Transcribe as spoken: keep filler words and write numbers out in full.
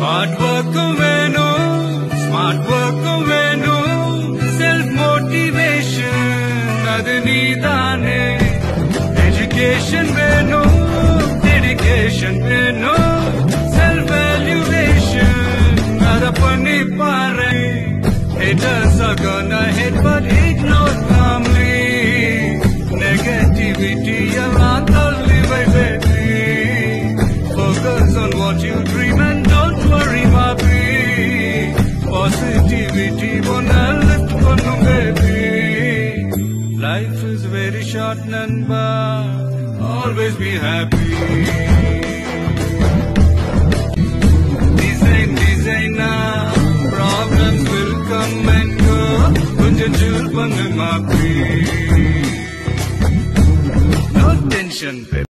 Hard work venu, smart work venu, self motivation adu needane. Education venu, dedication venu, self valuation adu panni pare. Haters are gonna hate but ignore calmly. Negativity around only by baby. Focus on what you dream and don't worry, my baby. Positivity wanna lift one baby. Life is very short, Nanba. Always be happy. Design, designer. Problems will come and go. Kunja chill pannu, my baby. No tension, baby.